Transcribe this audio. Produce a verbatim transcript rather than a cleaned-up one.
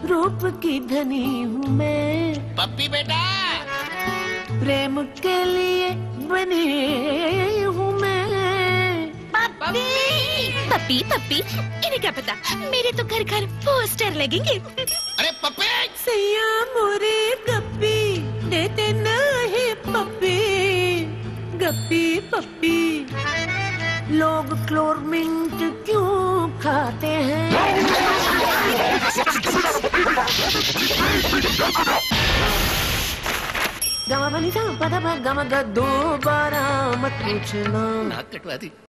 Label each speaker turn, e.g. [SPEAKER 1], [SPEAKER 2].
[SPEAKER 1] रूप की धनी हूँ मैं।
[SPEAKER 2] पप्पी बेटा,
[SPEAKER 1] प्रेम के लिए बनी हूँ मैं।
[SPEAKER 3] पप्पी पप्पी पप्पी, इन्हें क्या पता, मेरे तो घर घर पोस्टर लगेंगे।
[SPEAKER 2] अरे पप्पी
[SPEAKER 1] सैया मोरे गप्पी देते नहीं पप्पी, गप्पी पप्पी। लोग क्लोरमिंट क्यों खाते हैं? गमा बनी सा पदा पा गमा गा, दोबारा मत पूछना।
[SPEAKER 2] नाक कटवा दी।